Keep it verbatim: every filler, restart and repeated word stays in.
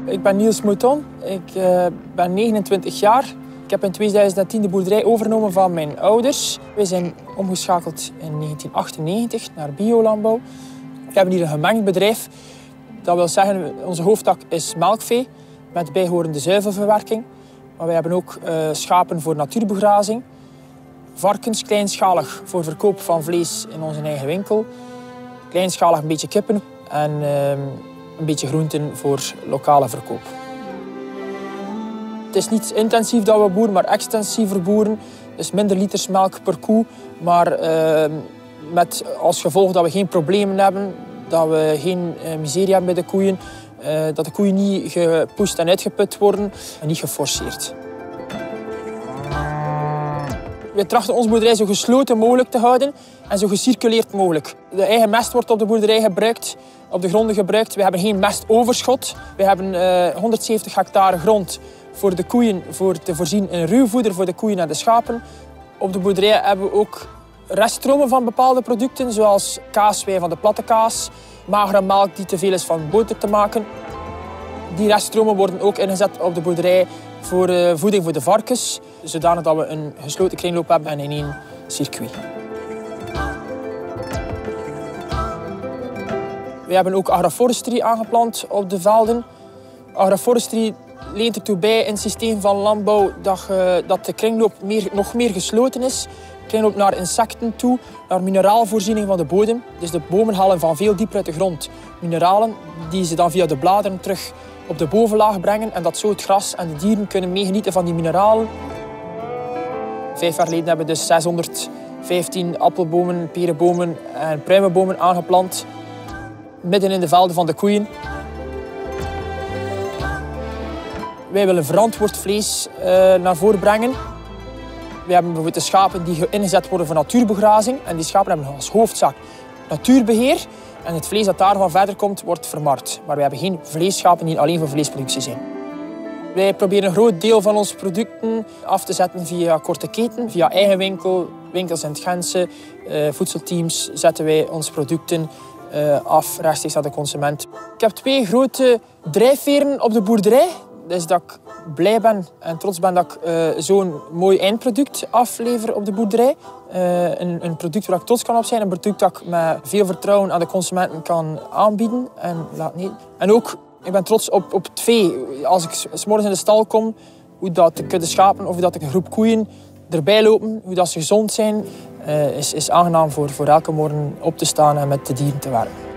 Ik ben Niels Mouton, ik uh, ben negenentwintig jaar. Ik heb in tweeduizend tien de boerderij overgenomen van mijn ouders. Wij zijn omgeschakeld in negentien achtennegentig naar biolandbouw. We hebben hier een gemengd bedrijf. Dat wil zeggen, onze hoofdtak is melkvee met bijhorende zuivelverwerking. Maar wij hebben ook uh, schapen voor natuurbegrazing. Varkens, kleinschalig voor verkoop van vlees in onze eigen winkel. Kleinschalig een beetje kippen en uh, een beetje groenten voor lokale verkoop. Het is niet intensief dat we boeren, maar extensiever boeren. Dus minder liters melk per koe, maar uh, met als gevolg dat we geen problemen hebben, dat we geen uh, miserie hebben bij de koeien, uh, dat de koeien niet gepoest en uitgeput worden en niet geforceerd. We trachten onze boerderij zo gesloten mogelijk te houden en zo gecirculeerd mogelijk. De eigen mest wordt op de boerderij gebruikt, op de gronden gebruikt. We hebben geen mestoverschot. We hebben uh, honderdzeventig hectare grond voor de koeien voor te voorzien in ruwvoeder voor de koeien en de schapen. Op de boerderij hebben we ook reststromen van bepaalde producten, zoals kaaswei van de platte kaas, magere melk die te veel is van boter te maken. Die reststromen worden ook ingezet op de boerderij voor uh, voeding voor de varkens, zodanig dat we een gesloten kringloop hebben en in één circuit. We hebben ook agroforestry aangeplant op de velden. Agroforestry leent ertoe bij in het systeem van landbouw dat, uh, dat de kringloop meer, nog meer gesloten is. De kringloop naar insecten toe, naar mineraalvoorziening van de bodem. Dus de bomen halen van veel dieper uit de grond mineralen die ze dan via de bladeren terug op de bovenlaag brengen en dat zo het gras en de dieren kunnen meegenieten van die mineralen. Vijf jaar geleden hebben we dus zeshonderdvijftien appelbomen, perenbomen en pruimenbomen aangeplant, midden in de velden van de koeien. Wij willen verantwoord vlees uh, naar voren brengen. We hebben bijvoorbeeld de schapen die ingezet worden voor natuurbegrazing en die schapen hebben als hoofdzaak natuurbeheer. En het vlees dat daarvan verder komt, wordt vermarkt. Maar we hebben geen vleesschapen die alleen voor vleesproductie zijn. Wij proberen een groot deel van onze producten af te zetten via korte keten, via eigen winkel, winkels in het Gentse, uh, voedselteams zetten wij onze producten uh, af rechtstreeks aan de consument. Ik heb twee grote drijfveren op de boerderij. Dus dat ik blij ben en trots ben dat ik uh, zo'n mooi eindproduct aflever op de boerderij. Uh, een, een product waar ik trots kan op zijn, een product dat ik met veel vertrouwen aan de consumenten kan aanbieden en laten eten. En ook, ik ben trots op, op het vee. Als ik 's morgens in de stal kom, hoe dat de kudde schapen of dat ik een groep koeien erbij lopen, hoe dat ze gezond zijn, uh, is, is aangenaam voor, voor elke morgen op te staan en met de dieren te werken.